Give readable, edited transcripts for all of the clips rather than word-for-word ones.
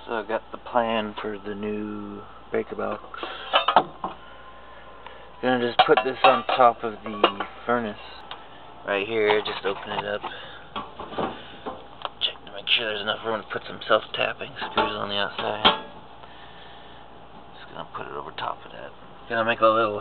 So I got the plan for the new breaker box. Gonna just put this on top of the furnace right here. Just open it up. Check to make sure there's enough room to put some self-tapping screws on the outside. Just gonna put it over top of that. Gonna make a little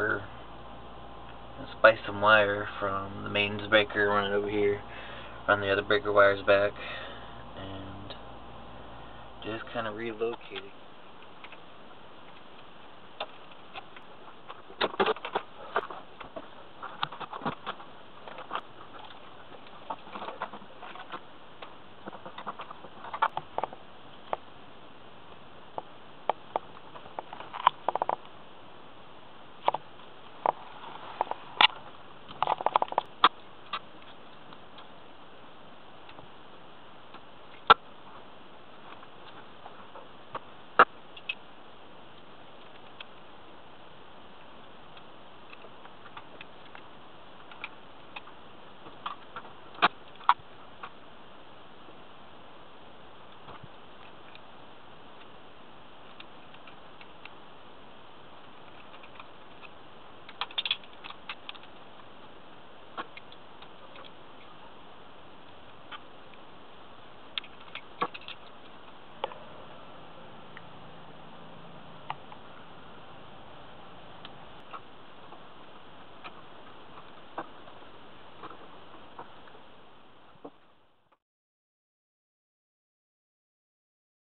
splice some wire from the mains breaker, run it over here, run the other breaker wires back, and just kind of relocating.